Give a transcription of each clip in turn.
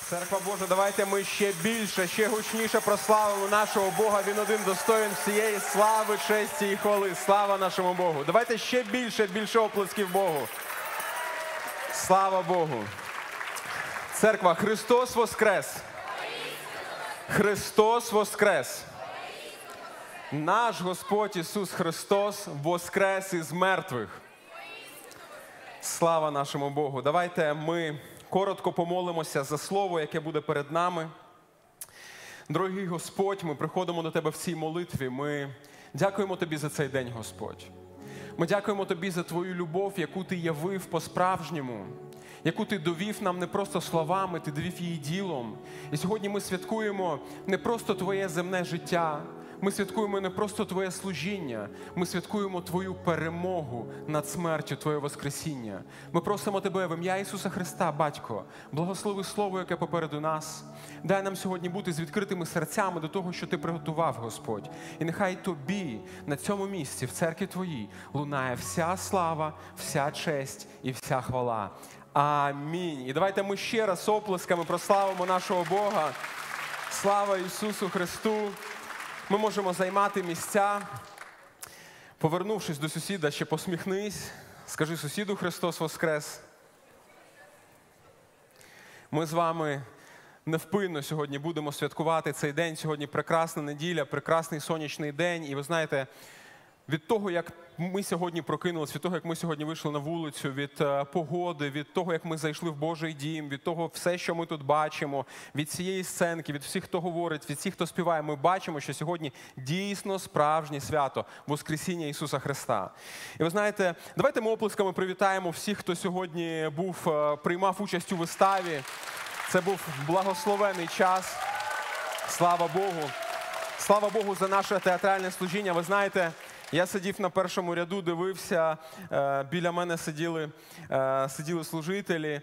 Церква Божа, давайте ми ще більше, ще гучніше прославимо нашого Бога. Він один достоїн всієї слави, честі і хвали. Слава нашому Богу. Давайте ще більше оплесків Богу. Слава Богу. Церква, Христос воскрес. Христос воскрес. Наш Господь Ісус Христос воскрес із мертвих. Слава нашому Богу. Давайте ми коротко помолимося за слово, яке буде перед нами. Дорогий Господь, ми приходимо до Тебе в цій молитві. Ми дякуємо Тобі за цей день, Господь. Ми дякуємо Тобі за Твою любов, яку Ти явив по-справжньому, яку Ти довів нам не просто словами, Ти довів її ділом. І сьогодні ми святкуємо не просто Твоє земне життя, ми святкуємо не просто Твоє служіння, ми святкуємо Твою перемогу над смертю, Твоє воскресіння. Ми просимо Тебе в ім'я Ісуса Христа, Батько, благослови Слово, яке попереду нас. Дай нам сьогодні бути з відкритими серцями до того, що Ти приготував, Господь. І нехай Тобі на цьому місці, в церкві Твоїй, лунає вся слава, вся честь і вся хвала. Амінь. І давайте ми ще раз оплесками прославимо нашого Бога. Слава Ісусу Христу! Ми можемо займати місця. Повернувшись до сусіда, ще посміхнись. Скажи сусіду: Христос воскрес. Ми з вами невпинно сьогодні будемо святкувати цей день. Сьогодні прекрасна неділя, прекрасний сонячний день. І ви знаєте, від того, як ми сьогодні прокинулися, від того, як ми сьогодні вийшли на вулицю, від погоди, від того, як ми зайшли в Божий дім, від того все, що ми тут бачимо, від цієї сценки, від всіх, хто говорить, від всіх, хто співає, ми бачимо, що сьогодні дійсно справжнє свято – Воскресіння Ісуса Христа. І ви знаєте, давайте ми оплесками привітаємо всіх, хто сьогодні приймав участь у виставі. Це був благословений час. Слава Богу. Слава Богу за наше театральне служіння. Ви знаєте, я сидів на першому ряду, дивився, біля мене сиділи служителі,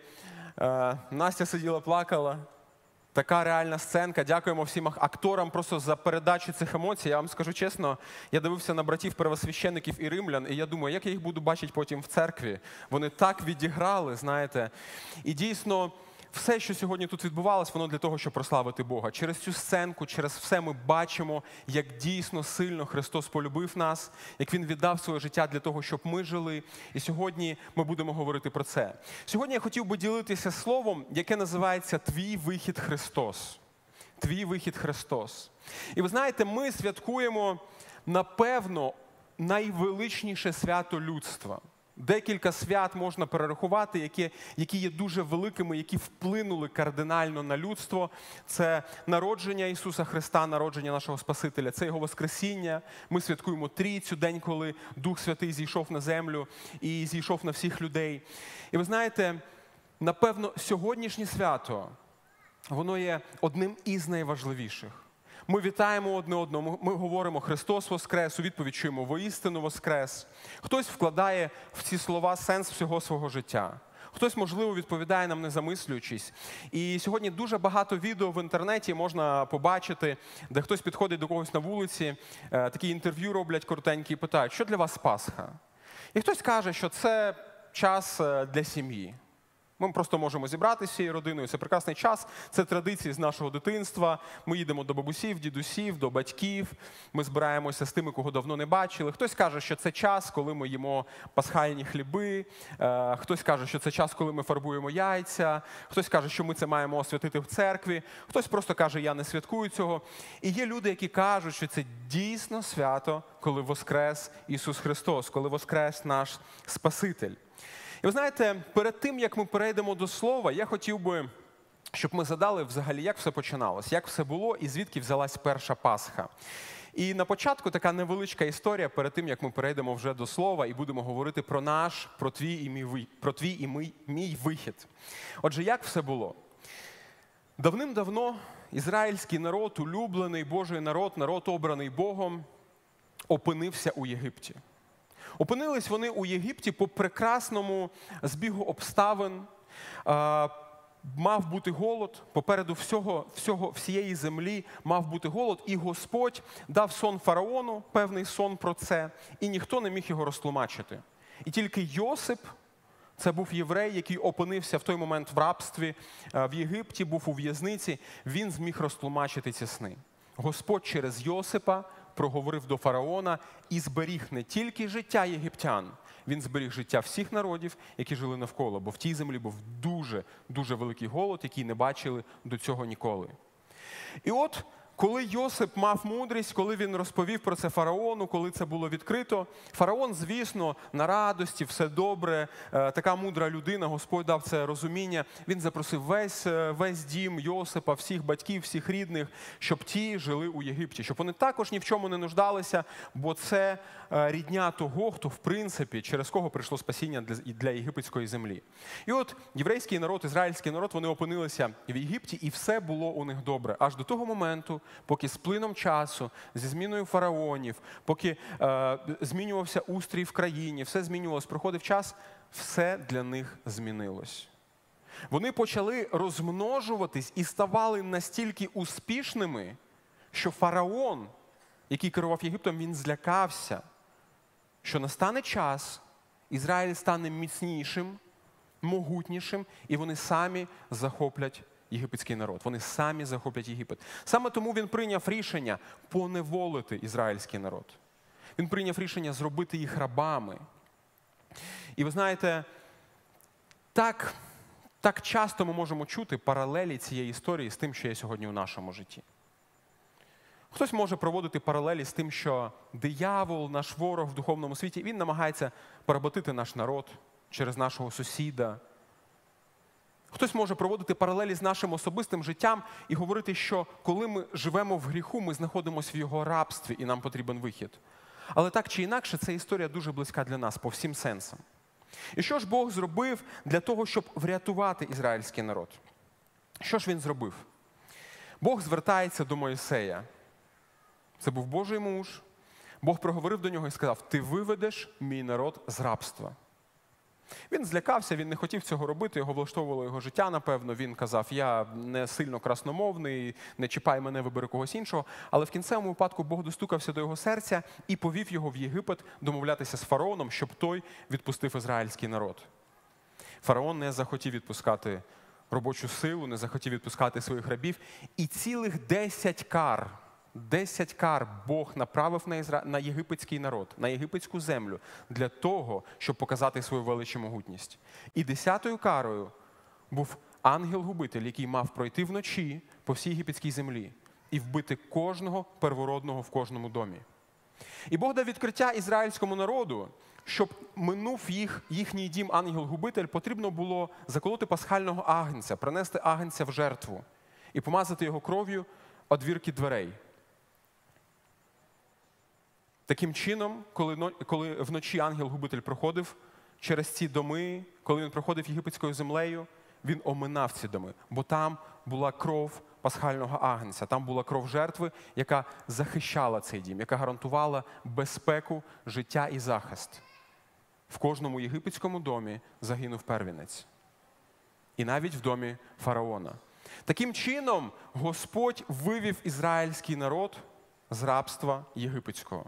Настя сиділа, плакала. Така реальна сценка. Дякуємо всім акторам просто за передачу цих емоцій. Я вам скажу чесно, я дивився на братів первосвящеників і римлян, і я думаю, як я їх буду бачити потім в церкві. Вони так відіграли, знаєте. І дійсно, все, що сьогодні тут відбувалось, воно для того, щоб прославити Бога. Через цю сценку, через все ми бачимо, як дійсно сильно Христос полюбив нас, як Він віддав своє життя для того, щоб ми жили. І сьогодні ми будемо говорити про це. Сьогодні я хотів би ділитися словом, яке називається «Твій вихід Христос». «Твій вихід Христос». І ви знаєте, ми святкуємо, напевно, найвеличніше свято людства. Декілька свят можна перерахувати, які є дуже великими, які вплинули кардинально на людство. Це народження Ісуса Христа, народження нашого Спасителя, це Його Воскресіння. Ми святкуємо Трійцю, день, коли Дух Святий зійшов на землю і зійшов на всіх людей. І ви знаєте, напевно, сьогоднішнє свято, воно є одним із найважливіших. Ми вітаємо одне одного, ми говоримо «Христос воскрес», у відповідь чуємо «Воістину воскрес». Хтось вкладає в ці слова сенс всього свого життя. Хтось, можливо, відповідає нам не замислюючись. І сьогодні дуже багато відео в інтернеті можна побачити, де хтось підходить до когось на вулиці, такі інтерв'ю роблять коротенькі і питають: що для вас Пасха? І хтось каже, що це час для сім'ї. Ми просто можемо зібратися всією родиною, це прекрасний час, це традиції з нашого дитинства. Ми їдемо до бабусів, дідусів, до батьків, ми збираємося з тими, кого давно не бачили. Хтось каже, що це час, коли ми їмо пасхальні хліби, хтось каже, що це час, коли ми фарбуємо яйця, хтось каже, що ми це маємо освятити в церкві, хтось просто каже: я не святкую цього. І є люди, які кажуть, що це дійсно свято, коли воскрес Ісус Христос, коли воскрес наш Спаситель. І ви знаєте, перед тим, як ми перейдемо до слова, я хотів би, щоб ми задали взагалі, як все починалось, як все було і звідки взялась перша Пасха. І на початку така невеличка історія перед тим, як ми перейдемо вже до слова і будемо говорити про твій і мій вихід. Отже, як все було? Давним-давно ізраїльський народ, улюблений Божий народ, народ обраний Богом, опинився у Єгипті. Опинились вони у Єгипті по прекрасному збігу обставин. Мав бути голод, попереду всієї землі мав бути голод. І Господь дав сон фараону, певний сон про це, і ніхто не міг його розтлумачити. І тільки Йосип Це був єврей, який опинився в той момент в рабстві в Єгипті, був у в'язниці. Він зміг розтлумачити ці сни. Господь через Йосипа проговорив до фараона і зберіг не тільки життя єгиптян, він зберіг життя всіх народів, які жили навколо, бо в тій землі був дуже великий голод, який не бачили до цього ніколи. І от, коли Йосип мав мудрість, коли він розповів про це фараону, коли це було відкрито, фараон, звісно, на радості, все добре, така мудра людина, Господь дав це розуміння, він запросив весь дім Йосипа, всіх батьків, всіх рідних, щоб ті жили у Єгипті, щоб вони також ні в чому не нуждалися, бо це рідня того, хто, в принципі, через кого прийшло спасіння для єгипетської землі. І от єврейський народ, ізраїльський народ, вони опинилися в Єгипті, і все було у них добре. Аж до того моменту, поки з плином часу, зі зміною фараонів, поки змінювався устрій в країні, все змінювалось, проходив час, все для них змінилось. Вони почали розмножуватись і ставали настільки успішними, що фараон, який керував Єгиптом, він злякався, що настане час, Ізраїль стане міцнішим, могутнішим, і вони самі захоплять єгипетський народ. Вони самі захоплять Єгипет. Саме тому він прийняв рішення поневолити ізраїльський народ. Він прийняв рішення зробити їх рабами. І ви знаєте, так часто ми можемо чути паралелі цієї історії з тим, що є сьогодні у нашому житті. Хтось може проводити паралелі з тим, що диявол, наш ворог в духовному світі, він намагається поработити наш народ через нашого сусіда. Хтось може проводити паралелі з нашим особистим життям і говорити, що коли ми живемо в гріху, ми знаходимося в його рабстві і нам потрібен вихід. Але так чи інакше, ця історія дуже близька для нас по всім сенсам. І що ж Бог зробив для того, щоб врятувати ізраїльський народ? Що ж він зробив? Бог звертається до Мойсея. Це був Божий муж. Бог проговорив до нього і сказав: «Ти виведеш мій народ з рабства». Він злякався, він не хотів цього робити, його влаштовувало його життя, напевно. Він казав: «Я не сильно красномовний, не чіпай мене, вибери когось іншого». Але в кінцевому випадку Бог достукався до його серця і повів його в Єгипет домовлятися з фараоном, щоб той відпустив ізраїльський народ. Фараон не захотів відпускати робочу силу, не захотів відпускати своїх рабів. І цілих 10 кар Бог направив на єгипетський народ, на єгипетську землю для того, щоб показати свою велич і могутність. І 10-ю карою був ангел-губитель, який мав пройти вночі по всій єгипетській землі і вбити кожного первородного в кожному домі. І Бог дав відкриття ізраїльському народу, щоб минув їхній дім ангел-губитель, потрібно було заколоти пасхального агнця, принести агнця в жертву і помазати його кров'ю одвірки дверей. Таким чином, коли вночі ангел-губитель проходив через ці доми, коли він проходив єгипетською землею, він оминав ці доми, бо там була кров пасхального агнця, там була кров жертви, яка захищала цей дім, яка гарантувала безпеку, життя і захист. В кожному єгипетському домі загинув первінець. І навіть в домі фараона. Таким чином, Господь вивів ізраїльський народ з рабства єгипетського.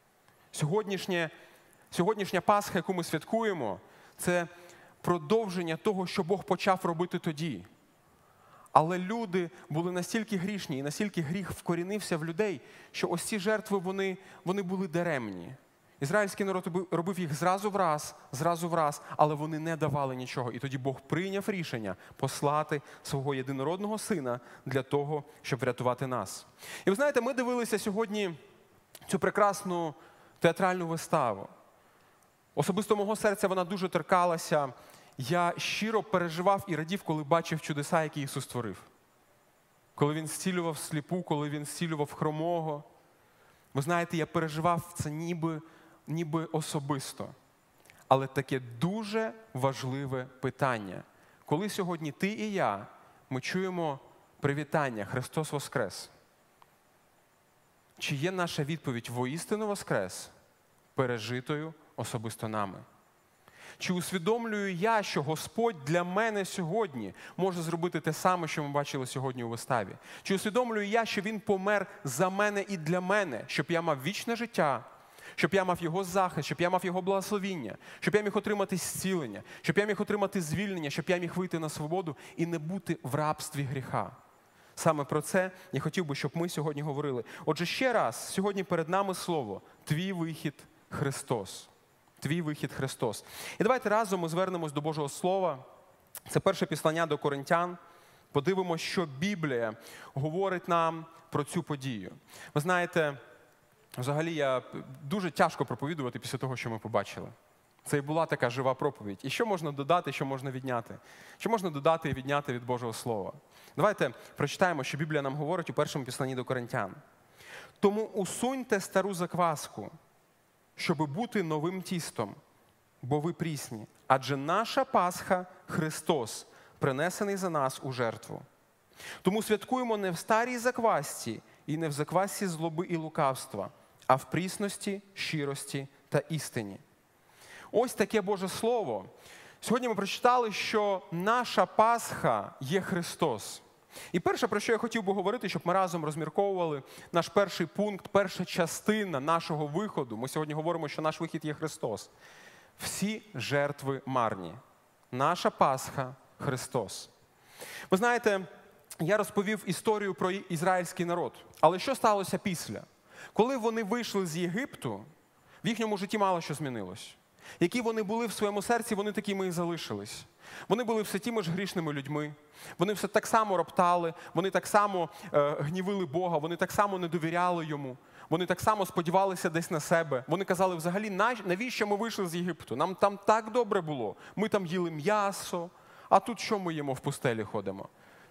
Сьогоднішня Пасха, яку ми святкуємо, це продовження того, що Бог почав робити тоді. Але люди були настільки грішні і настільки гріх вкорінився в людей, що ось ці жертви, вони були даремні. Ізраїльський народ робив їх зразу в раз, але вони не давали нічого. І тоді Бог прийняв рішення послати свого єдинородного сина для того, щоб врятувати нас. І ви знаєте, ми дивилися сьогодні цю прекрасну театральну виставу. Особисто мого серця вона дуже торкалася. Я щиро переживав і радів, коли бачив чудеса, які Ісус створив. Коли Він зцілював сліпу, коли Він зцілював хромого. Ви знаєте, я переживав це ніби особисто. Але таке дуже важливе питання. Коли сьогодні ти і я, ми чуємо привітання «Христос Воскрес». Чи є наша відповідь «Воістину Воскрес» пережитою особисто нами? Чи усвідомлюю я, що Господь для мене сьогодні може зробити те саме, що ми бачили сьогодні у виставі? Чи усвідомлюю я, що Він помер за мене і для мене, щоб я мав вічне життя, щоб я мав Його захист, щоб я мав Його благословіння, щоб я міг отримати зцілення, щоб я міг отримати звільнення, щоб я міг вийти на свободу і не бути в рабстві гріха. Саме про це я хотів би, щоб ми сьогодні говорили. Отже, ще раз, сьогодні перед нами слово «Твій вихід – Христос». Твій вихід – Христос. І давайте разом ми звернемось до Божого Слова. Це перше післання до Коринтян. Подивимося, що Біблія говорить нам про цю подію. Ви знаєте, взагалі дуже тяжко проповідувати після того, що ми побачили. Це і була така жива проповідь. І що можна додати, що можна відняти? Що можна додати і відняти від Божого Слова? Давайте прочитаємо, що Біблія нам говорить у першому післанні до Коринтян. «Тому усуньте стару закваску, щоби бути новим тістом, бо ви прісні. Адже наша Пасха – Христос, принесений за нас у жертву. Тому святкуємо не в старій заквасці і не в заквасці злоби і лукавства, а в прісності, щирості та істині». Ось таке Боже Слово. Сьогодні ми прочитали, що наша Пасха є Христос. І перше, про що я хотів би говорити, щоб ми разом розмірковували, наш перший пункт, перша частина нашого виходу. Ми сьогодні говоримо, що наш вихід є Христос. Всі жертви марні. Наша Пасха – Христос. Ви знаєте, я розповів історію про ізраїльський народ. Але що сталося після? Коли вони вийшли з Єгипту, в їхньому житті мало що змінилось. Які вони були в своєму серці, вони такими і залишились. Вони були все тими ж грішними людьми. Вони все так само роптали, вони так само гнівили Бога, вони так само не довіряли Йому. Вони так само сподівалися десь на себе. Вони казали, взагалі, навіщо ми вийшли з Єгипту? Нам там так добре було. Ми там їли м'ясо, а тут що ми їмо, в пустелі ходимо?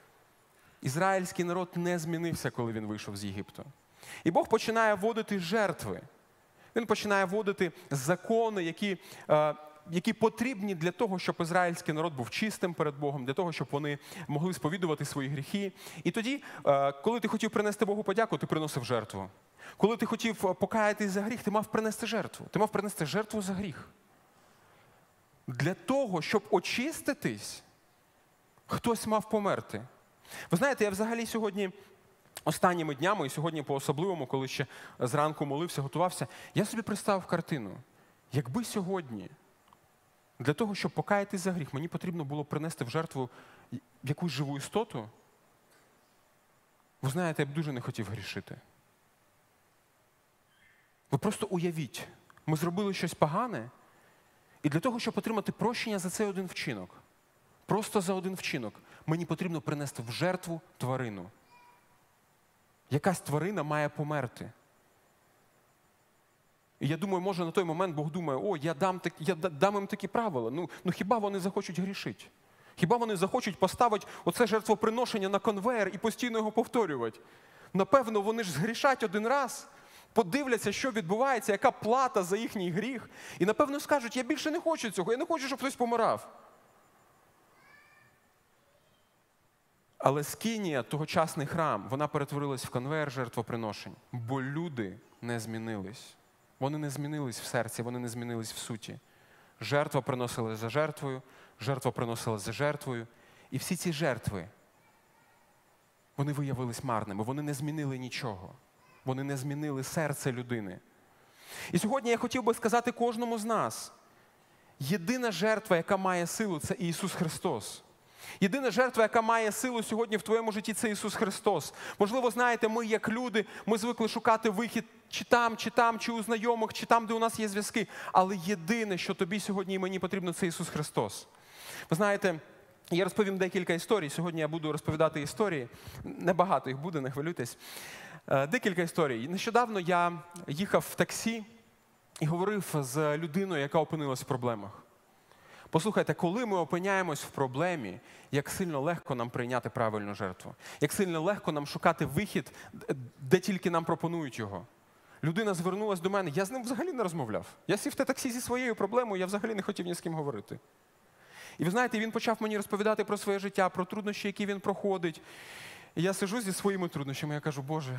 Ізраїльський народ не змінився, коли він вийшов з Єгипту. І Бог починає вводити жертви. Він починає вводити закони, які потрібні для того, щоб ізраїльський народ був чистим перед Богом, для того, щоб вони могли сповідувати свої гріхи. І тоді, коли ти хотів принести Богу подяку, ти приносив жертву. Коли ти хотів покаятись за гріх, ти мав принести жертву. Ти мав принести жертву за гріх. Для того, щоб очиститись, хтось мав померти. Ви знаєте, я взагалі сьогодні, останніми днями, і сьогодні по-особливому, коли ще зранку молився, готувався, я собі представив картину. Якби сьогодні для того, щоб покаятись за гріх, мені потрібно було принести в жертву якусь живу істоту, ви знаєте, я б дуже не хотів грішити. Ви просто уявіть, ми зробили щось погане, і для того, щоб отримати прощення за цей один вчинок, просто за один вчинок, мені потрібно принести в жертву тварину. Якась тварина має померти. І я думаю, може на той момент Бог думає, я дам їм такі правила. Ну хіба вони захочуть грішити? Хіба вони захочуть поставити оце жертвоприношення на конвейер і постійно його повторювати? Напевно, вони ж згрішать один раз, подивляться, що відбувається, яка плата за їхній гріх. І напевно скажуть, я більше не хочу цього, я не хочу, щоб хтось помирав. Але Скинія, тогочасний храм, вона перетворилась в конвейер жертвоприношень, бо люди не змінились. Вони не змінились в серці, вони не змінились в суті. Жертва приносила за жертвою, жертва приносила за жертвою. І всі ці жертви, вони виявились марними, вони не змінили нічого. Вони не змінили серце людини. І сьогодні я хотів би сказати кожному з нас, єдина жертва, яка має силу, це Ісус Христос. Єдина жертва, яка має силу сьогодні в твоєму житті, це Ісус Христос. Можливо, знаєте, ми як люди, ми звикли шукати вихід чи у знайомих, чи там, де у нас є зв'язки. Але єдине, що тобі сьогодні і мені потрібно, це Ісус Христос. Ви знаєте, я розповім декілька історій. Сьогодні я буду розповідати історії. Небагато їх буде, не хвилюйтесь. Декілька історій. Нещодавно я їхав в таксі і говорив з людиною, яка опинилась в проблемах. Послухайте, коли ми опиняємось в проблемі, як сильно легко нам прийняти правильну жертву. Як сильно легко нам шукати вихід, де тільки нам пропонують його. Людина звернулась до мене, я з ним взагалі не розмовляв. Я сів в те таксі зі своєю проблемою, я взагалі не хотів ні з ким говорити. І ви знаєте, він почав мені розповідати про своє життя, про труднощі, які він проходить. І я сиджу зі своїми труднощами, я кажу, Боже,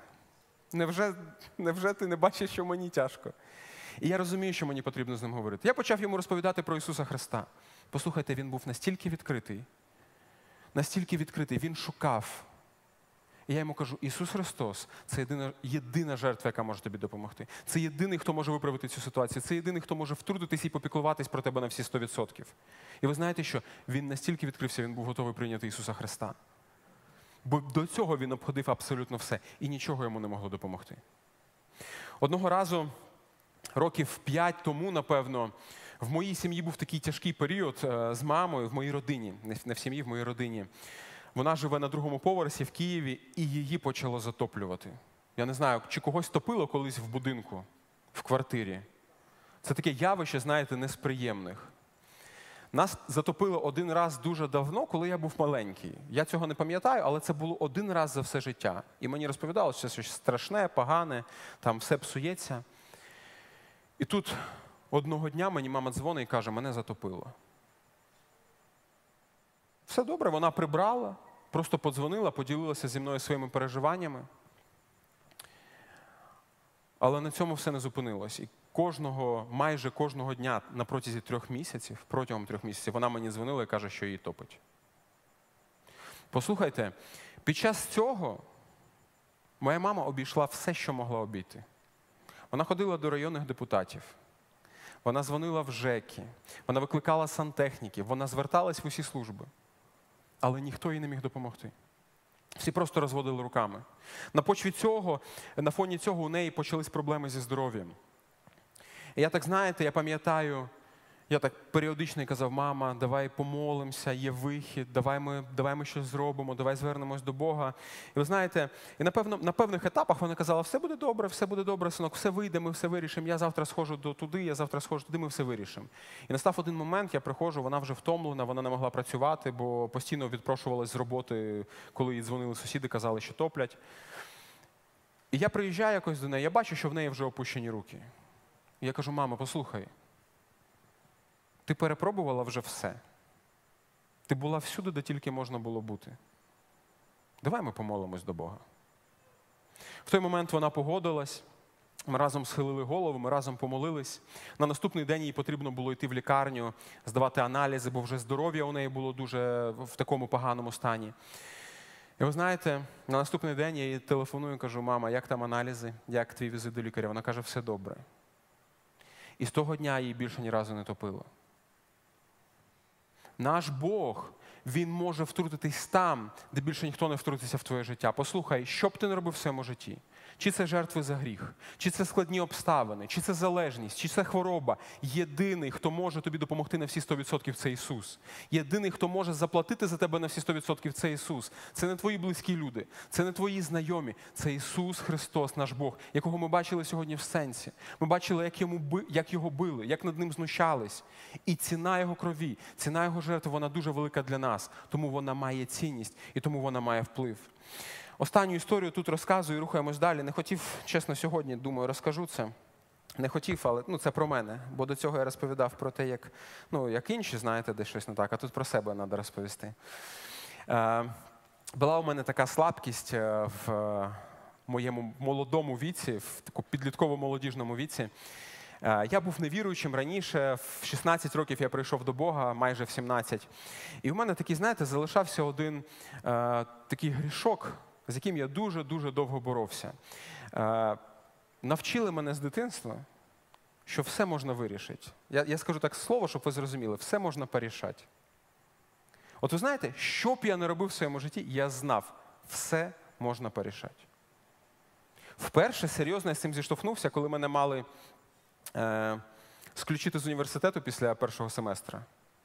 невже ти не бачиш, що мені тяжко? І я розумію, що мені потрібно з ним говорити. Я почав йому розповідати про Ісуса Христа. Послухайте, він був настільки відкритий, він шукав. І я йому кажу, Ісус Христос – це єдина жертва, яка може тобі допомогти. Це єдиний, хто може виправити цю ситуацію. Це єдиний, хто може втрутитись і попіклуватись про тебе на всі 100%. І ви знаєте, що він настільки відкрився, він був готовий прийняти Ісуса Христа. Бо до цього він обходив абсолютно все. І нічого йому не могло допомогти. Одного разу, років 5 тому, напевно, в моїй сім'ї був такий тяжкий період з мамою в моїй родині. Не в сім'ї, в моїй родині. Вона живе на 2-му поверсі в Києві, і її почало затоплювати. Я не знаю, чи когось топило колись в будинку, в квартирі. Це таке явище, знаєте, не з приємних. Нас затопило один раз дуже давно, коли я був маленький. Я цього не пам'ятаю, але це було один раз за все життя. І мені розповідали, що це щось страшне, погане, там все псується. І тут одного дня мені мама дзвонить і каже, мене затопило. Все добре, вона прибрала, просто подзвонила, поділилася зі мною своїми переживаннями. Але на цьому все не зупинилось. І майже кожного дня на протязі 3 місяців, протягом 3 місяців, вона мені дзвонила і каже, що її топить. Послухайте, під час цього моя мама обійшла все, що могла обійти. Вона ходила до районних депутатів, вона дзвонила в ЖЕКи, вона викликала сантехніків, вона зверталась в усі служби. Але ніхто їй не міг допомогти. Всі просто розводили руками. На фоні цього у неї почались проблеми зі здоров'ям. І я так, знаєте, я пам'ятаю, я так періодично казав, мама, давай помолимося, є вихід, давай ми щось зробимо, давай звернемось до Бога. І ви знаєте, і на певних етапах вона казала, все буде добре, синок, все вийде, ми все вирішимо, я завтра схожу туди, я завтра схожу туди, ми все вирішимо. І настав один момент, я приходжу, вона вже втомлена, вона не могла працювати, бо постійно відпрошувалась з роботи, коли їй дзвонили сусіди, казали, що топлять. І я приїжджаю якось до неї, я бачу, що в неї вже опущені руки. І я кажу, мама, послухай, ти перепробувала вже все. Ти була всюди, де тільки можна було бути. Давай ми помолимось до Бога. В той момент вона погодилась, ми разом схилили голову, ми разом помолились. На наступний день їй потрібно було йти в лікарню, здавати аналізи, бо вже здоров'я у неї було дуже в такому поганому стані. І ви знаєте, на наступний день я їй телефоную і кажу, мама, як там аналізи, як твій візит до лікаря? Вона каже, все добре. І з того дня її більше ні разу не топило. Наш Бог, Він може втрутитись там, де більше ніхто не втрутиться в твоє життя. Послухай, що б ти не робив в своєму житті? Чи це жертви за гріх, чи це складні обставини, чи це залежність, чи це хвороба. Єдиний, хто може тобі допомогти на всі 100% – це Ісус. Єдиний, хто може заплатити за тебе на всі 100% – це Ісус. Це не твої близькі люди, це не твої знайомі. Це Ісус Христос, наш Бог, якого ми бачили сьогодні в сенсі. Ми бачили, як Його били, як над Ним знущались. І ціна Його крові, ціна Його жертви, вона дуже велика для нас. Тому вона має цінність і тому вона має вплив. Останню історію тут розказую і рухаємось далі. Не хотів, чесно, сьогодні, думаю, розкажу це. Не хотів, але це про мене. Бо до цього я розповідав про те, як інші, знаєте, де щось не так, а тут про себе треба розповісти. Була у мене така слабкість в моєму молодому віці, в такому підлітково-молодіжному віці. Я був невіруючим раніше, в 16 років я прийшов до Бога, майже в 17. І в мене такий, знаєте, залишався один такий грішок, з яким я дуже-дуже довго боровся. Навчили мене з дитинства, що все можна вирішити. Я скажу так слово, щоб ви зрозуміли, все можна порішати. От ви знаєте, що б я не робив в своєму житті, я знав, все можна порішати. Вперше серйозно я з цим зіштовхнувся, коли мене мали сключити з університету після першого семестра.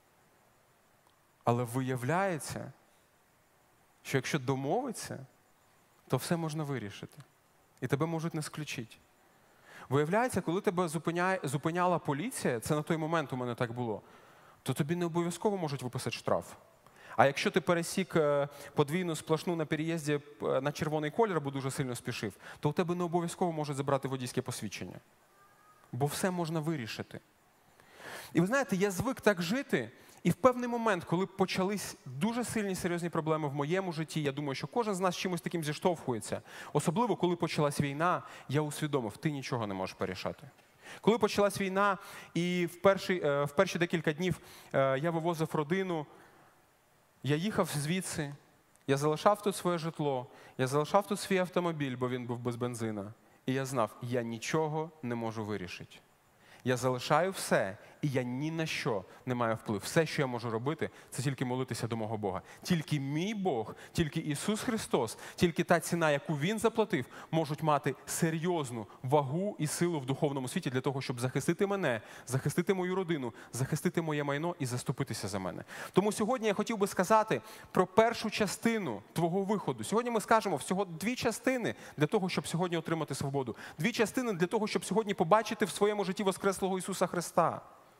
Але виявляється, що якщо домовитися, то все можна вирішити. І тебе можуть не сключити. Виявляється, коли тебе зупиняла поліція, це на той момент у мене так було, то тобі не обов'язково можуть виписати штраф. А якщо ти пересік подвійну сплошну на переїзді на червоний колір, або дуже сильно спішив, то у тебе не обов'язково можуть забрати водійське посвідчення. Бо все можна вирішити. І ви знаєте, я звик так жити, і в певний момент, коли почались дуже сильні серйозні проблеми в моєму житті, я думаю, що кожен з нас чимось таким зіштовхується. Особливо, коли почалась війна, я усвідомив, ти нічого не можеш порішати. Коли почалась війна, і в перші декілька днів я вивозив родину, я їхав звідси, Я залишав тут своє житло, я залишав тут свій автомобіль, бо він був без бензина. І я знав, я нічого не можу вирішити. Я залишаю все, і я ні на що не маю впливу. Все, що я можу робити, це тільки молитися до мого Бога. Тільки мій Бог, тільки Ісус Христос, тільки та ціна, яку Він заплатив, можуть мати серйозну вагу і силу в духовному світі для того, щоб захистити мене, захистити мою родину, захистити моє майно і заступитися за мене. Тому сьогодні я хотів би сказати про першу частину твого виходу. Сьогодні ми скажемо всього 2 частини для того, щоб сьогодні отримати свободу. 2 частини для того, щоб сьогодні побачити в своєму житті воскреслого Ісуса Христа.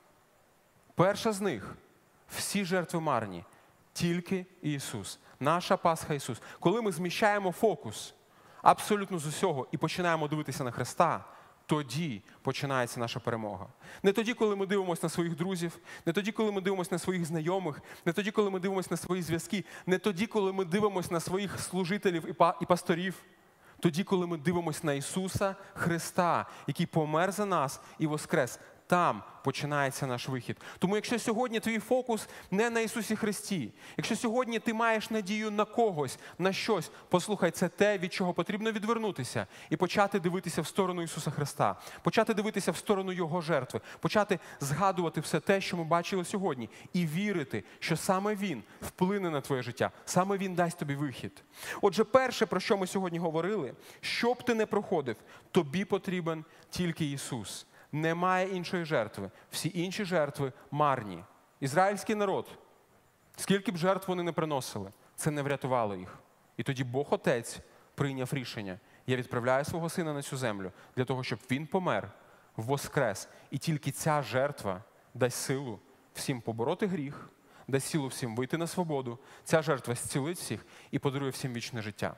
Перша з них – всі жертви марні, тільки Ісус. Наша Пасха Ісус. Коли ми зміщаємо фокус абсолютно з усього і починаємо дивитися на Христа, тоді починається наша перемога. Не тоді, коли ми дивимося на своїх друзів, не тоді, коли ми дивимося на своїх знайомих, не тоді, коли ми дивимося на свої зв'язки, не тоді, коли ми дивимося на своїх служителів і пасторів, тоді, коли ми дивимося на Ісуса Христа, який помер за нас і воскрес. Там починається наш вихід. Тому якщо сьогодні твій фокус не на Ісусі Христі, якщо сьогодні ти маєш надію на когось, на щось, послухай, це те, від чого потрібно відвернутися і почати дивитися в сторону Ісуса Христа, почати дивитися в сторону Його жертви, почати згадувати все те, що ми бачили сьогодні, і вірити, що саме Він вплине на твоє життя, саме Він дасть тобі вихід. Отже, перше, про що ми сьогодні говорили, що б ти не проходив, тобі потрібен тільки Ісус. Немає іншої жертви. Всі інші жертви марні. Ізраїльський народ, скільки б жертв вони не приносили, це не врятувало їх. І тоді Бог Отець прийняв рішення. Я відправляю свого сина на цю землю для того, щоб він помер, воскрес. І тільки ця жертва дасть силу всім побороти гріх, дасть силу всім вийти на свободу. Ця жертва зцілить всіх і подарує всім вічне життя.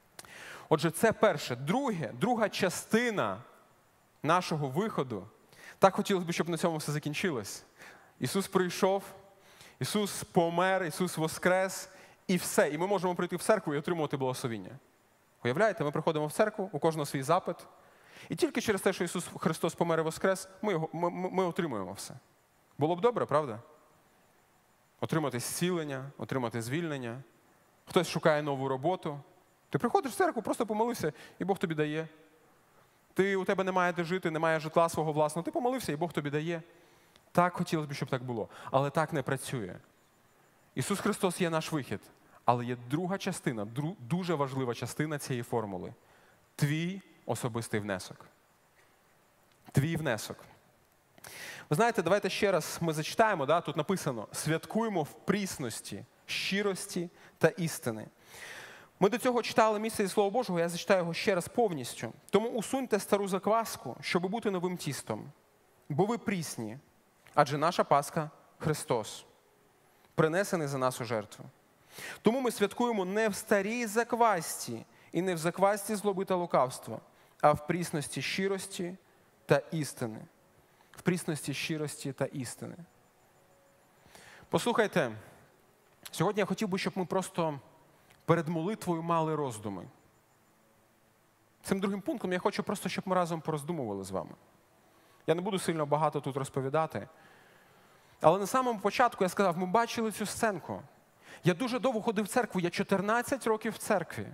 Отже, це перше. Друга частина нашого виходу. Так хотілося б, щоб на цьому все закінчилось. Ісус прийшов, Ісус помер, Ісус воскрес, і все. І ми можемо прийти в церкву і отримувати благословіння. Уявляєте, ми приходимо в церкву, у кожного свій запит, і тільки через те, що Ісус Христос помер і воскрес, ми отримуємо все. Було б добре, правда? Отримати зцілення, отримати звільнення. Хтось шукає нову роботу. Ти приходиш в церкву, просто помолився, і Бог тобі дає. У тебе немає де жити, немає житла свого власного, ти помолився, і Бог тобі дає. Так хотілося б, щоб так було. Але так не працює. Ісус Христос є наш вихід. Але є друга частина, дуже важлива частина цієї формули. Твій особистий внесок. Твій внесок. Ви знаєте, давайте ще раз ми зачитаємо, тут написано «Святкуємо в прісності, щирості та істини». Ми до цього читали місце зі Слова Божого, я зачитаю його ще раз повністю. «Тому усуньте стару закваску, щоб бути новим тістом, бо ви прісні, адже наша Пасха – Христос, принесений за нас у жертву. Тому ми святкуємо не в старій заквасці і не в заквасці злоби та лукавства, а в прісності щирості та істини». В прісності щирості та істини. Послухайте, сьогодні я хотів би, щоб ми просто перед молитвою мали роздуми. Цим другим пунктом я хочу просто, щоб ми разом пороздумували з вами. Я не буду сильно багато тут розповідати. Але на самому початку я сказав, ми бачили цю сценку. Я дуже довго ходив в церкву, я 14 років в церкві.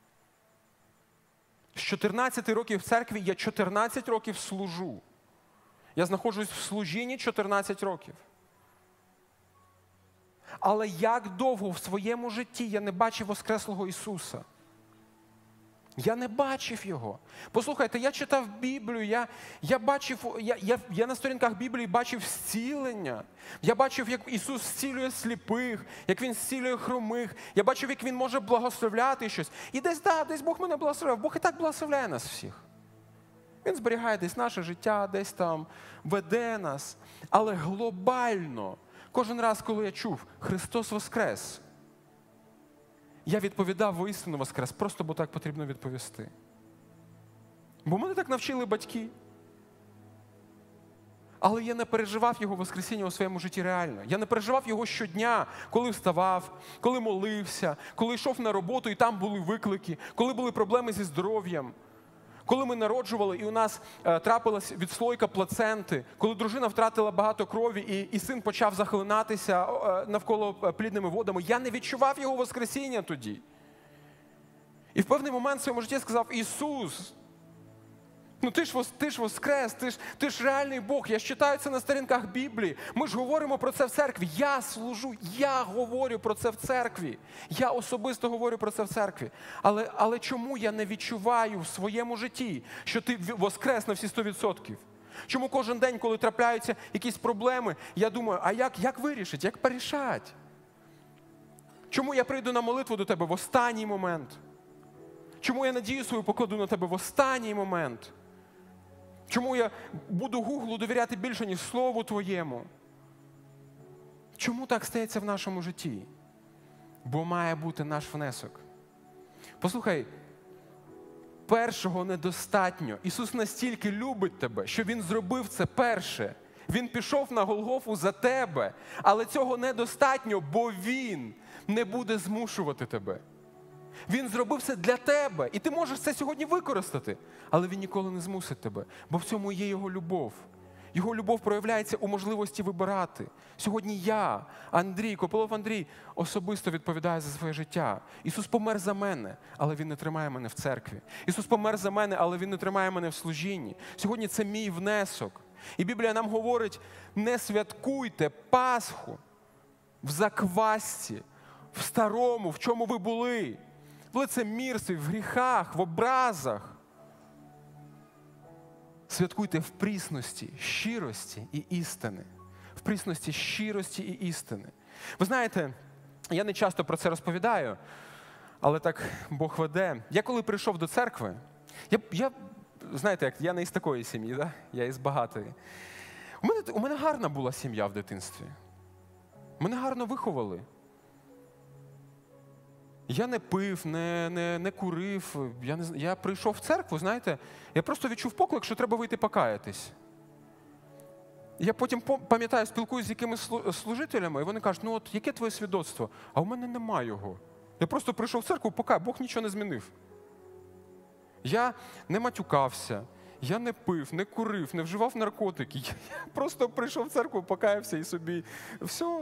З 14 років в церкві я 14 років служу. Я знаходжусь в служінні 14 років. Але як довго в своєму житті я не бачив воскреслого Ісуса? Я не бачив Його. Послухайте, я читав Біблію, я на сторінках Біблії бачив зцілення. Я бачив, як Ісус зцілює сліпих, як Він зцілює хромих. Я бачив, як Він може благословляти щось. І десь Бог мене благословляв. Бог і так благословляє нас всіх. Він зберігає десь наше життя, десь там веде нас. Але глобально, кожен раз, коли я чув «Христос воскрес», я відповідав воістину воскрес, просто бо так потрібно відповісти. Бо мене так навчили батьки. Але я не переживав Його воскресіння у своєму житті реально. Я не переживав Його щодня, коли вставав, коли молився, коли йшов на роботу і там були виклики, коли були проблеми зі здоров'ям, коли ми народжували і у нас трапилась відслойка плаценти, коли дружина втратила багато крові і син почав захлинатися навколо плідними водами, я не відчував його воскресіння тоді. І в певний момент в своєму житті сказав: Ісус, ну ти ж воскрес, ти ж реальний Бог. Я читаю це на сторінках Біблії. Ми ж говоримо про це в церкві. Я служу, я говорю про це в церкві. Я особисто говорю про це в церкві. Але чому я не відчуваю в своєму житті, що ти воскрес на всі 100%? Чому кожен день, коли трапляються якісь проблеми, я думаю, а як вирішити, як порішати? Чому я прийду на молитву до тебе в останній момент? Чому я надію свою покладу на тебе в останній момент? Чому я буду Гуглу довіряти більше, ніж Слову Твоєму? Чому так стається в нашому житті? Бо має бути наш внесок. Послухай, першого недостатньо. Ісус настільки любить тебе, що Він зробив це перше. Він пішов на Голгофу за тебе, але цього недостатньо, бо Він не буде змушувати тебе. Він зробив це для тебе, і ти можеш це сьогодні використати, але Він ніколи не змусить тебе, бо в цьому є Його любов. Його любов проявляється у можливості вибирати. Сьогодні я, Андрій, Копилов Андрій, особисто відповідаю за своє життя. Ісус помер за мене, але Він не тримає мене в церкві. Ісус помер за мене, але Він не тримає мене в служінні. Сьогодні це мій внесок. І Біблія нам говорить: не святкуйте Пасху в заквасці, в старому, в чому ви були. В лицемірстві, в гріхах, в образах. Святкуйте в прісності, щирості і істини. В прісності, щирості і істини. Ви знаєте, я не часто про це розповідаю, але так Бог веде. Я коли прийшов до церкви, знаєте, я не із такої сім'ї, да? Я із багатої. У мене гарна була сім'я в дитинстві. Мене гарно виховали. Я не пив, не курив. Я прийшов в церкву, знаєте, я просто відчув поклик, що треба вийти покаятись. Я потім, пам'ятаю, спілкуюся з якимись служителями, і вони кажуть: ну от, яке твоє свідоцтво? А у мене немає його. Я просто прийшов в церкву, Бог нічого не змінив. Я не матюкався, я не пив, не курив, не вживав наркотики. Я просто прийшов в церкву, покаявся і собі все.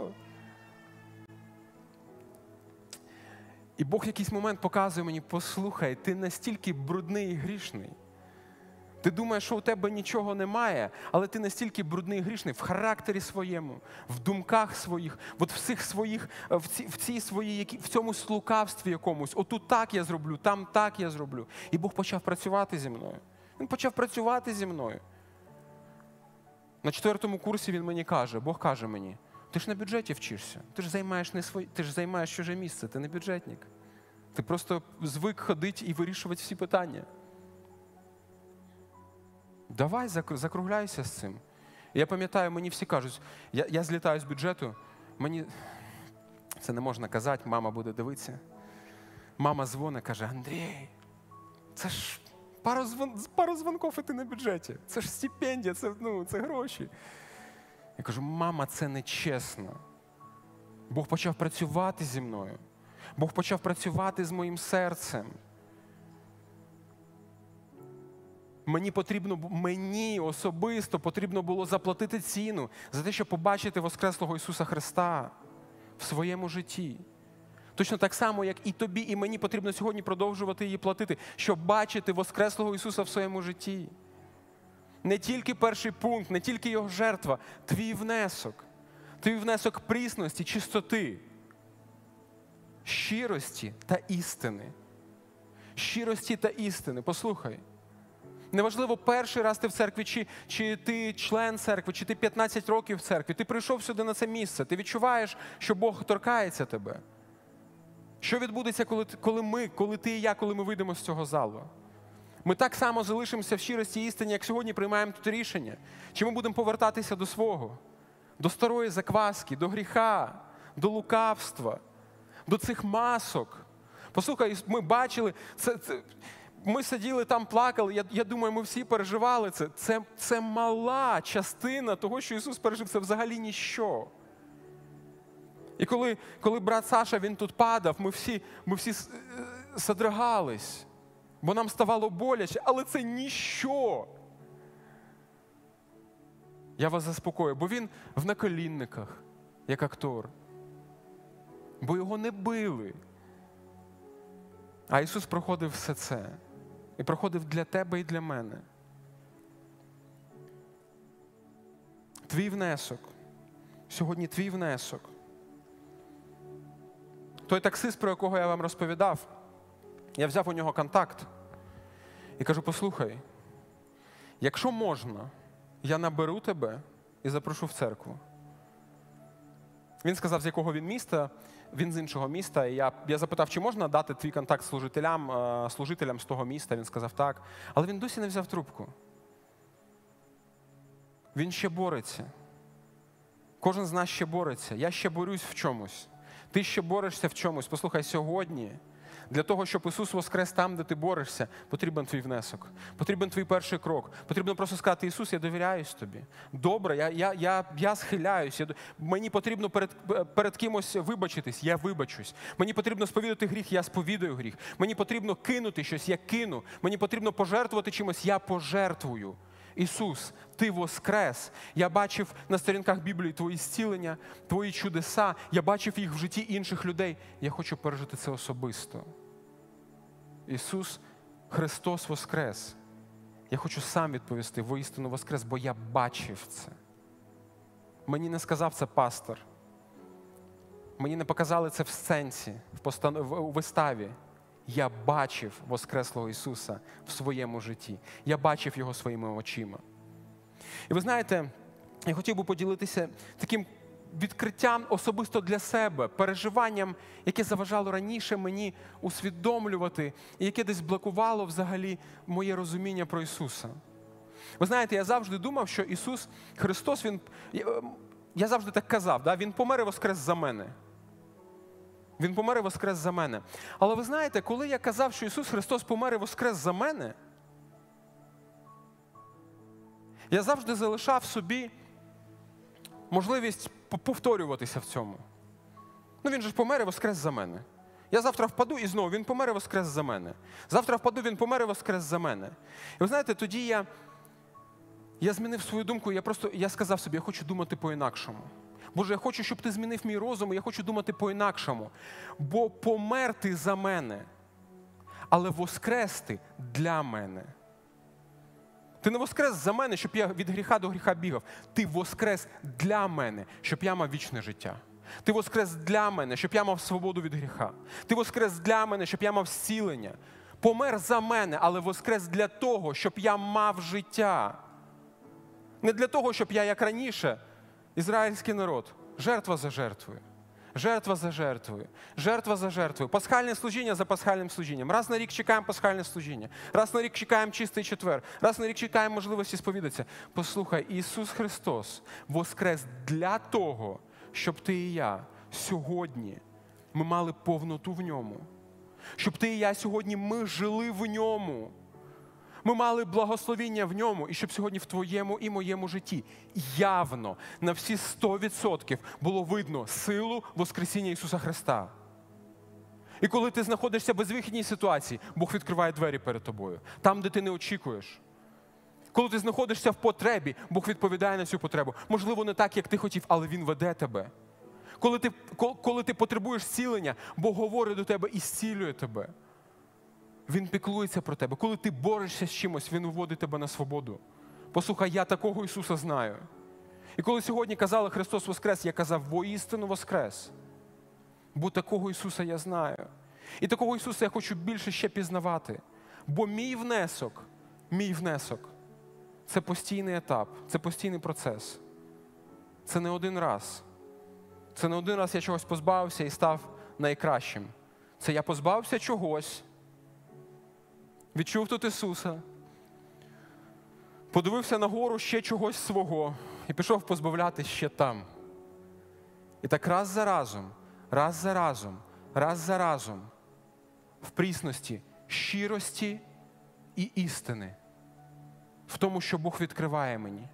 І Бог в якийсь момент показує мені: послухай, ти настільки брудний і грішний. Ти думаєш, що у тебе нічого немає, але ти настільки брудний і грішний в характері своєму, в думках своїх, от всіх своїх, в цьому лукавстві якомусь. Отут так я зроблю, там так я зроблю. І Бог почав працювати зі мною. Він почав працювати зі мною. На 4-му курсі він мені каже, Бог каже мені: ти ж на бюджеті вчишся, ти ж займаєш чуже місце, ти не бюджетник. Ти просто звик ходити і вирішувати всі питання. Давай, закругляйся з цим. І я пам'ятаю, мені всі кажуть, я злітаю з бюджету, мені це не можна казати, мама буде дивитися. Мама дзвонить, каже: Андрій, це ж пару дзвонків і ти на бюджеті. Це ж стипендія, це гроші. Я кажу: мама, це не чесно. Бог почав працювати зі мною. Бог почав працювати з моїм серцем. Мені особисто потрібно було заплатити ціну за те, щоб побачити воскреслого Ісуса Христа в своєму житті. Точно так само, як і тобі, і мені потрібно сьогодні продовжувати її платити, щоб бачити воскреслого Ісуса в своєму житті. Не тільки перший пункт, не тільки Його жертва, твій внесок прісності, чистоти, щирості та істини. Щирості та істини. Послухай. Неважливо, перший раз ти в церкві, чи ти член церкви, чи ти 15 років в церкві. Ти прийшов сюди на це місце. Ти відчуваєш, що Бог торкається тебе. Що відбудеться, коли ти і я, коли ми вийдемо з цього залу? Ми так само залишимося в щирості і істині, як сьогодні приймаємо тут рішення. Чи ми будемо повертатися до свого? До старої закваски, до гріха, до лукавства, до цих масок. Послухай, ми бачили, ми сиділи там, плакали, я думаю, ми всі переживали це. Це мала частина того, що Ісус пережив, це взагалі ніщо. І коли брат Саша, він тут падав, ми всі содрогались. бо нам ставало боляче, але це ніщо. Я вас заспокою, бо він в наколінниках, як актор. Бо його не били. А Ісус проходив все це. І проходив для тебе і для мене. Твій внесок. Сьогодні твій внесок. Той таксист, про якого я вам розповідав, я взяв у нього контакт і кажу, послухай, якщо можна, я наберу тебе і запрошу в церкву. Він сказав, з якого він міста, він з іншого міста. І я запитав, чи можна дати твій контакт служителям з того міста. Він сказав так. Але він досі не взяв трубку. Він ще бореться. Кожен з нас ще бореться. Я ще борюсь в чомусь. Ти ще борешся в чомусь. Послухай, сьогодні для того, щоб Ісус воскрес там, де ти борешся, потрібен твій внесок. Потрібен твій перший крок. Потрібно просто сказати, Ісус, я довіряюсь тобі. Добре, я схиляюсь. Мені потрібно перед кимось вибачитись, я вибачусь. Мені потрібно сповідати гріх, я сповідаю гріх. Мені потрібно кинути щось, я кину. Мені потрібно пожертвувати чимось, я пожертвую. Ісус, Ти воскрес. Я бачив на сторінках Біблії Твої зцілення, Твої чудеса. Я бачив їх в житті інших людей. Я хочу пережити це особисто. Ісус, Христос воскрес. Я хочу сам відповісти, воістину воскрес, бо я бачив це. Мені не сказав це пастор. Мені не показали це в сценці, у виставі. Я бачив воскреслого Ісуса в своєму житті. Я бачив Його своїми очима. І ви знаєте, я хотів би поділитися таким відкриттям особисто для себе, переживанням, яке заважало раніше мені усвідомлювати, і яке десь блокувало взагалі моє розуміння про Ісуса. Ви знаєте, я завжди думав, що Ісус Христос, я завжди так казав, Він помер і воскрес за мене. Він помер і воскрес за мене. Але ви знаєте, коли я казав, що Ісус Христос помер і воскрес за мене, я завжди залишав собі можливість повторюватися в цьому. Він же ж помер і воскрес за мене. Я завтра впаду і знову, Він помер і воскрес за мене. Завтра впаду, Він помер і воскрес за мене. І ви знаєте, тоді я змінив свою думку, я сказав собі, я хочу думати по-інакшому. Боже, я хочу, щоб Ти змінив мій розум, і я хочу думати по-інакшому. Бо помер Ти за мене, але воскрес Ти для мене. Ти не воскрес за мене, щоб я від гріха до гріха бігав. Ти воскрес для мене, щоб я мав вічне життя. Ти воскрес для мене, щоб я мав свободу від гріха. Ти воскрес для мене, щоб я мав зцілення. Помер за мене, але воскрес для того, щоб я мав життя. Не для того, щоб я, як раніше, ізраїльський народ, жертва за жертвою. Жертва за жертвою, жертва за жертвою, пасхальне служіння за пасхальним служінням. Раз на рік чекаємо пасхальне служіння, раз на рік чекаємо чистий четвер, раз на рік чекаємо можливості сповідатися. Послухай, Ісус Христос воскрес для того, щоб ти і я сьогодні ми мали повноту в Ньому. Щоб ти і я сьогодні ми жили в Ньому. Ми мали благословіння в Ньому, і щоб сьогодні в твоєму і моєму житті явно на всі 100% було видно силу воскресіння Ісуса Христа. І коли ти знаходишся в безвихідній ситуації, Бог відкриває двері перед тобою, там, де ти не очікуєш. Коли ти знаходишся в потребі, Бог відповідає на цю потребу. Можливо, не так, як ти хотів, але Він веде тебе. Коли ти потребуєш зцілення, Бог говорить до тебе і зцілює тебе. Він піклується про тебе. Коли ти борешся з чимось, Він виводить тебе на свободу. Послухай, я такого Ісуса знаю. І коли сьогодні казали Христос воскрес, я казав, воістину воскрес. Бо такого Ісуса я знаю. І такого Ісуса я хочу більше ще пізнавати. Бо мій внесок – це постійний етап, це постійний процес. Це не один раз. Це не один раз я чогось позбавився і став найкращим. Це я позбавився чогось, відчув тут Ісуса, подивився на гору ще чогось свого і пішов позбавляти ще там. І так раз за разом, в прісності, щирості і істини, в тому, що Бог відкриває мені.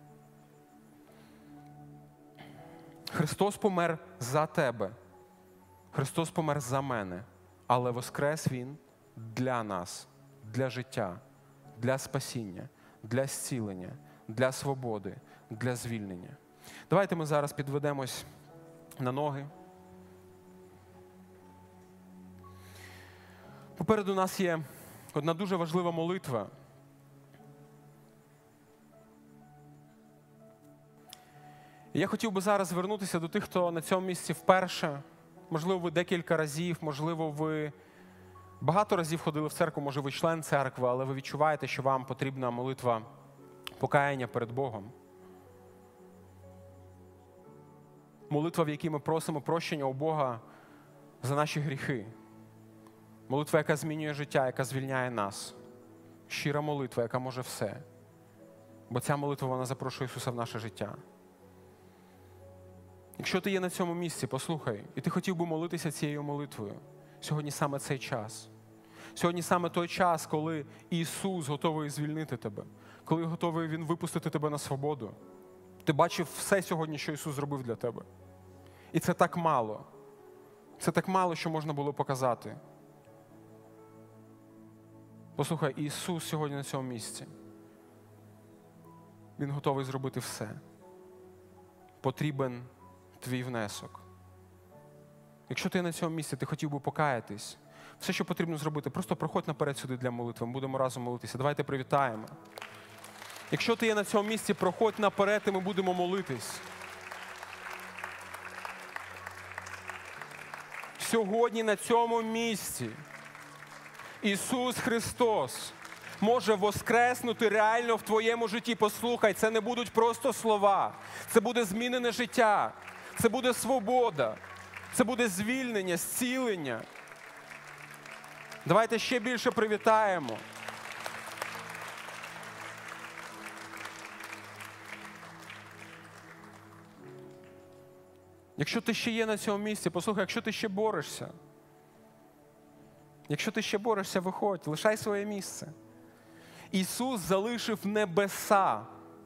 Христос помер за тебе, Христос помер за мене, але воскрес Він для нас, для життя, для спасіння, для зцілення, для свободи, для звільнення. Давайте ми зараз підведемось на ноги. Попереду нас є одна дуже важлива молитва. І я хотів би зараз звернутися до тих, хто на цьому місці вперше. Можливо, ви декілька разів, можливо, ви багато разів ходили в церкву, може, ви член церкви, але ви відчуваєте, що вам потрібна молитва покаяння перед Богом. Молитва, в якій ми просимо прощення у Бога за наші гріхи. Молитва, яка змінює життя, яка звільняє нас. Щира молитва, яка може все. Бо ця молитва, вона запрошує Ісуса в наше життя. Якщо ти є на цьому місці, послухай, і ти хотів би молитися цією молитвою, сьогодні саме цей час. Сьогодні саме той час, коли Ісус готовий звільнити тебе, коли готовий Він випустити тебе на свободу. Ти бачив все сьогодні, що Ісус зробив для тебе. І це так мало. Це так мало, що можна було показати. Послухай, Ісус сьогодні на цьому місці. Він готовий зробити все. Потрібен твій внесок. Якщо ти на цьому місці, ти хотів би покаятись, все, що потрібно зробити, просто проходь наперед сюди для молитви. Ми будемо разом молитися. Давайте привітаємо. Якщо ти є на цьому місці, проходь наперед, і ми будемо молитись. Сьогодні на цьому місці Ісус Христос може воскреснути реально в твоєму житті. Послухай, це не будуть просто слова. Це буде змінене життя. Це буде свобода. Це буде звільнення, зцілення. Давайте ще більше привітаємо. Якщо ти ще є на цьому місці, послухай, якщо ти ще борешся, виходь, лишай своє місце. Ісус залишив небеса.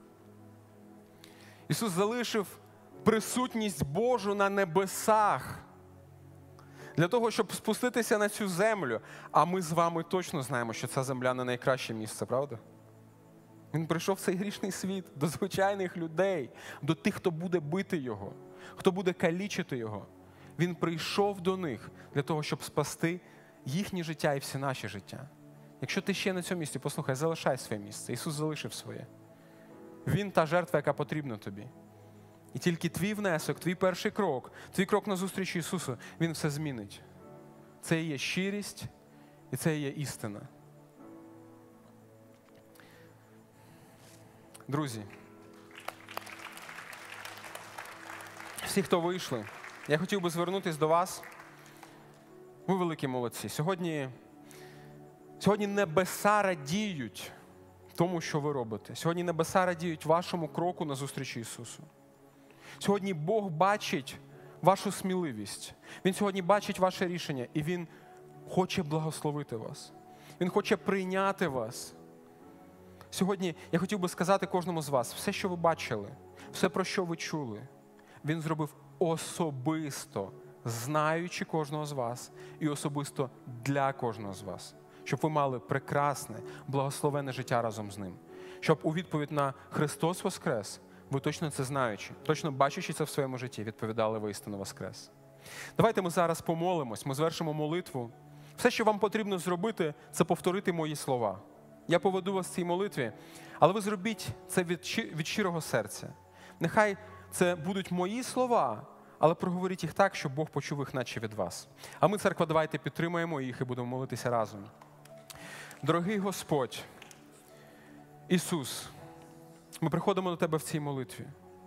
Ісус залишив присутність Божу на небесах для того, щоб спуститися на цю землю. А ми з вами точно знаємо, що ця земля не найкраще місце, правда? Він прийшов в цей грішний світ до звичайних людей, до тих, хто буде бити Його, хто буде калічити Його. Він прийшов до них для того, щоб спасти їхнє життя і всі наші життя. Якщо ти ще на цьому місці, послухай, залишай своє місце. Ісус залишив своє. Він та жертва, яка потрібна тобі. І тільки твій внесок, твій перший крок, твій крок назустріч Ісусу, Він все змінить. Це і є щирість, і це і є істина. Друзі, всі, хто вийшли, я хотів би звернутися до вас. Ви великі молодці. Сьогодні небеса радіють тому, що ви робите. Сьогодні небеса радіють вашому кроку назустріч Ісусу. Сьогодні Бог бачить вашу сміливість. Він сьогодні бачить ваше рішення, і Він хоче благословити вас. Він хоче прийняти вас. Сьогодні я хотів би сказати кожному з вас, все, що ви бачили, все, про що ви чули, Він зробив особисто, знаючи кожного з вас і особисто для кожного з вас. Щоб ви мали прекрасне, благословенне життя разом з Ним. Щоб у відповідь на «Христос воскрес» ви точно це знаючи, точно бачачи це в своєму житті, відповідали «Воістину воскрес». Давайте ми зараз помолимось, ми звершимо молитву. Все, що вам потрібно зробити, це повторити мої слова. Я поведу вас в цій молитві, але ви зробіть це від щирого серця. Нехай це будуть мої слова, але проговоріть їх так, щоб Бог почув їх наче від вас. А ми, церква, давайте підтримаємо їх і будемо молитися разом. Дорогий Господь, Ісус, ми приходимо до Тебе в цій молитві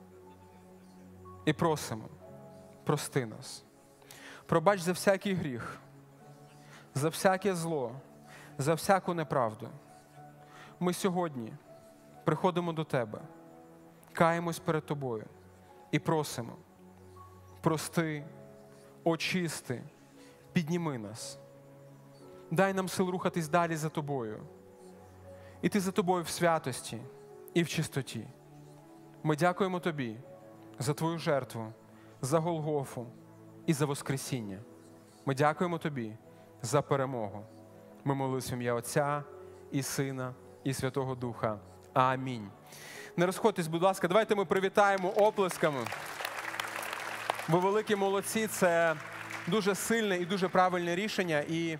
і просимо, прости нас. Пробач за всякий гріх, за всяке зло, за всяку неправду. Ми сьогодні приходимо до Тебе, каємось перед Тобою і просимо, прости, очисти, підніми нас. Дай нам сил рухатись далі за Тобою. Іти за Тобою в святості і в чистоті. Ми дякуємо Тобі за Твою жертву, за Голгофу і за Воскресіння. Ми дякуємо Тобі за перемогу. Ми молимося в ім'я Отця і Сина, і Святого Духа. Амінь. Не розходьтесь, будь ласка, давайте ми привітаємо оплесками. Ви великі молодці, це дуже сильне і дуже правильне рішення, і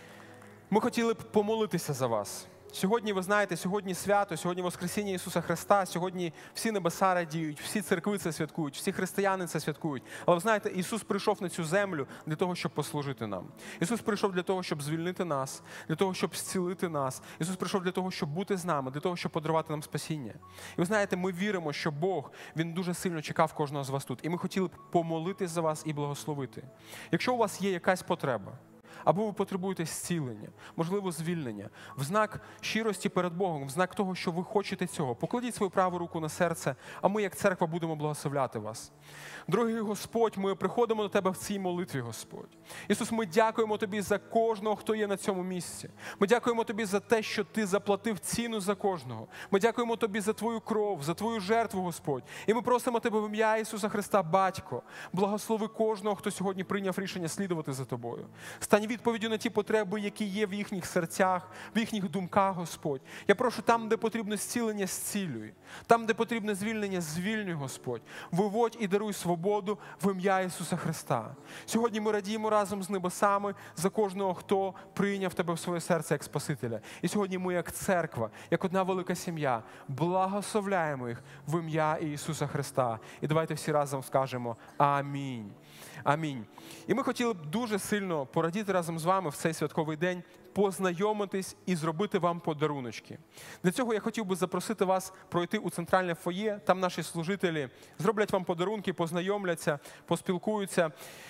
ми хотіли б помолитися за вас. Сьогодні, ви знаєте, сьогодні свято, сьогодні Воскресіння Ісуса Христа, сьогодні всі небеса радіють, всі церкви це святкують, всі християни це святкують. Але ви знаєте, Ісус прийшов на цю землю для того, щоб послужити нам. Ісус прийшов для того, щоб звільнити нас, для того, щоб зцілити нас. Ісус прийшов для того, щоб бути з нами, для того, щоб подарувати нам спасіння. І ви знаєте, ми віримо, що Бог, Він дуже сильно чекав кожного з вас тут. І ми хотіли б помолитись за вас і благословити. Якщо у вас є якась потреба, або ви потребуєте зцілення, можливо, звільнення, в знак щирості перед Богом, в знак того, що ви хочете цього, покладіть свою праву руку на серце, а ми, як церква, будемо благословляти вас. Дорогий Господь, ми приходимо до Тебе в цій молитві, Господь. Ісус, ми дякуємо Тобі за кожного, хто є на цьому місці. Ми дякуємо Тобі за те, що Ти заплатив ціну за кожного. Ми дякуємо Тобі за Твою кров, за Твою жертву, Господь. І ми просимо Тебе в ім'я Ісуса Христа, Батько, благослови кожного, хто сьогодні прийняв рішення слідувати за Тобою. Стань відповіддю на ті потреби, які є в їхніх серцях, в їхніх думках, Господь. Я прошу, там, де потрібно зцілення, зцілюй. Там, де потрібне звільнення, звільнюй, Господь. Виводь і даруй свободу в ім'я Ісуса Христа. Сьогодні ми радіємо разом з небесами за кожного, хто прийняв Тебе в своє серце як Спасителя. І сьогодні ми, як церква, як одна велика сім'я, благословляємо їх в ім'я Ісуса Христа. І давайте всі разом скажемо Амінь. Амінь. І ми хотіли б дуже сильно порадіти разом з вами в цей святковий день, познайомитись і зробити вам подаруночки. Для цього я хотів би запросити вас пройти у центральне фоє. Там наші служителі зроблять вам подарунки, познайомляться, поспілкуються.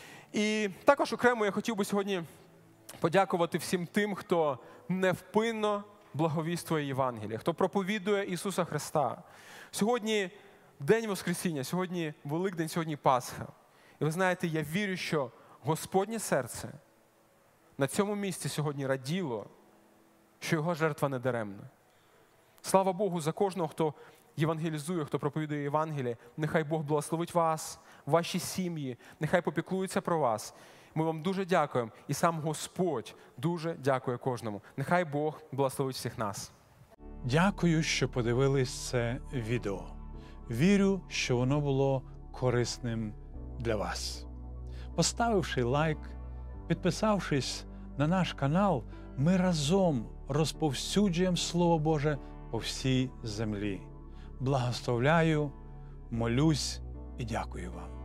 І також окремо я хотів би сьогодні подякувати всім тим, хто невпинно благовіствує Євангеліє, хто проповідує Ісуса Христа. Сьогодні День Воскресіння, сьогодні Великдень, сьогодні Пасха. І ви знаєте, я вірю, що Господнє серце на цьому місці сьогодні раділо, що Його жертва не даремна. Слава Богу за кожного, хто євангелізує, хто проповідує Євангеліє. Нехай Бог благословить вас, ваші сім'ї, нехай попіклується про вас. Ми вам дуже дякуємо, і сам Господь дуже дякує кожному. Нехай Бог благословить всіх нас. Дякую, що подивились це відео. Вірю, що воно було корисним для вас. Поставивши лайк, підписавшись на наш канал, ми разом розповсюджуємо Слово Боже по всій землі. Благословляю, молюсь і дякую вам.